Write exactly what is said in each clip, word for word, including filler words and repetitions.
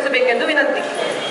ನೆರವೇರಿಸಬೇಕೆಂದು ವಿನಂತಿ.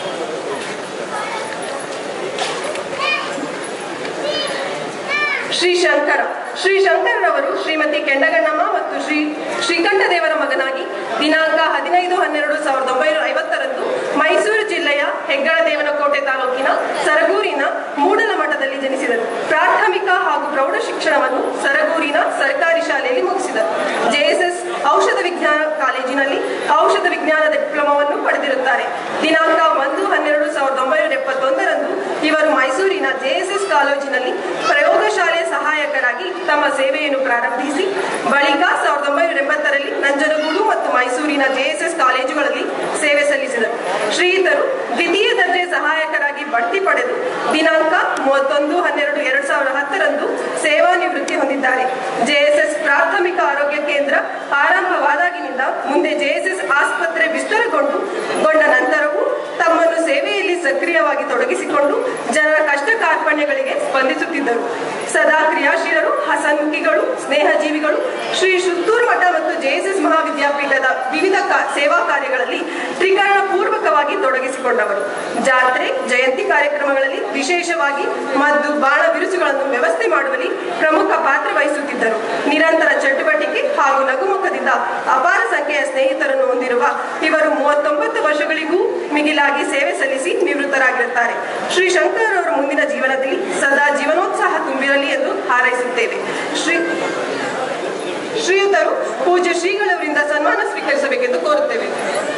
ಶ್ರೀ ಶಂಕರ ಶ್ರೀ ಶಂಕರರವರು ಶ್ರೀಮತಿ ಕೆಂಡಗಣ್ಣಮ್ಮ ಮತ್ತು ಶ್ರೀ ಶ್ರೀಕಂಠದೇವರ ಮಗನಾಗಿ ದಿನಾಂಕ ಹದಿನೈದು ಹನ್ನೆರಡು ಸಾವಿರದ ಒಂಬೈನೂರ ಐವತ್ತರಂದು ಮೈಸೂರು ಜಿಲ್ಲೆಯ ಹೆಗ್ಗಳದೇವನಕೋಟೆ ತಾಲೂಕಿನ ಸರಗೂರಿನ ಮೂಡಲಮಠದಲ್ಲಿ ಜನಿಸಿದರು. ಪ್ರಾಥಮಿಕ ಹಾಗೂ ಪ್ರೌಢ ಶಿಕ್ಷಣವನ್ನು ಸರಗೂರಿನ ಸರ್ಕಾರಿ ಶಾಲೆಯಲ್ಲಿ ಮುಗಿಸಿದರು. ಜೆಎಸ್ಎಸ್ ಔಷಧ ವಿಜ್ಞಾನ ಕಾಲೇಜಿನಲ್ಲಿ ಔಷಧ ವಿಜ್ಞಾನದ ಡಿಪ್ಲೊಮಾವನ್ನು ಪಡೆದಿರುತ್ತಾರೆ. ದಿನಾಂಕ ಒಂದು ಹನ್ನೆರಡು ಸಾವಿರದ ಒಂಬೈನೂರ ಎಪ್ಪತ್ತೊಂದರಂದು ಇವರು ಮೈಸೂರಿನ ಜೆಎಸ್ಎಸ್ ಕಾಲೇಜಿನಲ್ಲಿ ಪ್ರಯೋಗಶಾಲೆ ಸಹಾಯಕರಾಗಿ ತಮ್ಮ ಸೇವೆಯನ್ನು ಪ್ರಾರಂಭಿಸಿ ಬಳಿಕ ಸಾವಿರದ ಒಂಬೈನೂರ ಎಂಬತ್ತರಲ್ಲಿ ನಂಜನಗೂಡು ಮತ್ತು ಮೈಸೂರಿನ ಜೆಎಸ್ಎಸ್ ಕಾಲೇಜುಗಳಲ್ಲಿ ಸೇವೆ ಸಲ್ಲಿಸಿದರು. ಶ್ರೀಯುತರು ದ್ವಿತೀಯ ದರ್ಜೆ ಸಹಾಯಕರಾಗಿ ಬಡ್ತಿ ಪಡೆದು ದಿನಾಂಕ ಮೂವತ್ತೊಂದು ಹನ್ನೆರಡು ಎರಡ್ ಸಾವಿರದ ಹತ್ತರಂದು ಸೇವಾ ನಿವೃತ್ತಿ ಹೊಂದಿದ್ದಾರೆ. ಜೆಎಸ್ಎಸ್ ಪ್ರಾಥಮಿಕ ಆರೋಗ್ಯ ಕೇಂದ್ರ ಆರಂಭವಾದಾಗಿನಿಂದ ಮುಂದೆ ಜೆಎಸ್ಎಸ್ ಆಸ್ಪತ್ರೆ ವಿಸ್ತರಣೆಗೊಂಡು ಗೊಂಡ ನಂತರವೂ ತಮ್ಮನ್ನು ಸೇವೆಯಲ್ಲಿ ಸಕ್ರಿಯವಾಗಿ ತೊಡಗಿಸಿಕೊಂಡು ಜನರ ಕಷ್ಟ ಕಾರ್ಪಣ್ಯಗಳಿಗೆ ಸ್ಪಂದಿಸುತ್ತಿದ್ದರು. ಸದಾ ಕ್ರಿಯಾಶೀಲರು, ಹಸನ್ಮುಖಿಗಳು, ಸ್ನೇಹಜೀವಿಗಳು. ಶ್ರೀ ಸುತ್ತೂರು ಮಠ ಮತ್ತು ಜೆಎಸ್ಎಸ್ ಮಹಾವಿದ್ಯಾಪೀಠದ ವಿವಿಧ ಸೇವಾ ಕಾರ್ಯಗಳಲ್ಲಿ ತ್ರಿಕರಣ ಪೂರ್ವಕವಾಗಿ ತೊಡಗಿಸಿಕೊಂಡವರು. ಜಾತ್ರೆ, ಜಯಂತಿ ಕಾರ್ಯಕ್ರಮಗಳಲ್ಲಿ ವಿಶೇಷವಾಗಿ ಮದ್ದು, ಬಾಣ ಬಿರುಸುಗಳನ್ನು ವ್ಯವಸ್ಥೆ ಮಾಡುವಲ್ಲಿ ಪ್ರಮುಖ ಪಾತ್ರ ವಹಿಸುತ್ತಿದ್ದರು. ನಿರಂತರ ಚಟುವಟಿಕೆ ಹಾಗೂ ನಗುಮುಖದಿಂದ ಅಪಾರ ಸಂಖ್ಯೆಯ ಸ್ನೇಹಿತರನ್ನು ಹೊಂದಿರುವ ಇವರು ಮೂವತ್ತೊಂಬತ್ತು ವರ್ಷಗಳಿಗೂ ಮಿಗಿಲಾಗಿ ಸೇವೆ ಸಲ್ಲಿಸಿ ನಿವೃತ್ತರಾಗಿರುತ್ತಾರೆ. ಶ್ರೀ ಶಂಕರ್ ಅವರ ಮುಂದಿನ ಜೀವನದಲ್ಲಿ ಸದಾ ಜೀವನೋತ್ಸಾಹ ತುಂಬಿರಲಿ ಎಂದು ಹಾರೈಸುತ್ತೇವೆ. ಶ್ರೀ ಶ್ರೀಯುತರು ಪೂಜ್ಯ ಶ್ರೀಗಳವರಿಂದ ಸನ್ಮಾನ ಸ್ವೀಕರಿಸಬೇಕೆಂದು ಕೋರುತ್ತೇವೆ.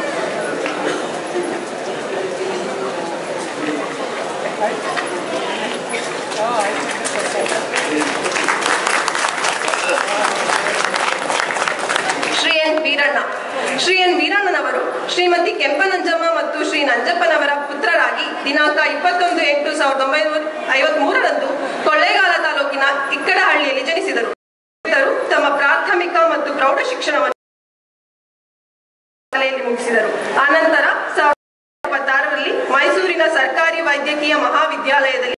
ಶ್ರೀ ಎನ್ ವೀರಣ್ಣ ಶ್ರೀ ಎನ್ ವೀರಣ್ಣನವರು ಶ್ರೀಮತಿ ಕೆಂಪನಂಜಮ್ಮ ಮತ್ತು ಶ್ರೀ ನಂಜಪ್ಪನವರ ಪುತ್ರರಾಗಿ ದಿನಾಂಕ ಇಪ್ಪತ್ತೊಂದು ಎಂಟು ಸಾವಿರದ ಒಂಬೈನೂರ ಐವತ್ ಮೂರರಂದು ಕೊಳ್ಳೇಗಾಲ ತಾಲೂಕಿನ ಇಕ್ಕಡಹಳ್ಳಿಯಲ್ಲಿ ಜನಿಸಿದರು. ತಮ್ಮ ಪ್ರಾಥಮಿಕ ಮತ್ತು ಪ್ರೌಢ ಶಿಕ್ಷಣವನ್ನು ಶಾಲೆಯಲ್ಲಿ ಮುಗಿಸಿದರು. ಆನಂತರ ಸಾವಿರದ ಇಪ್ಪತ್ತಾರರಲ್ಲಿ ಮೈಸೂರಿನ ಸರ್ಕಾರಿ ವೈದ್ಯಕೀಯ ಮಹಾವಿದ್ಯಾಲಯದಲ್ಲಿ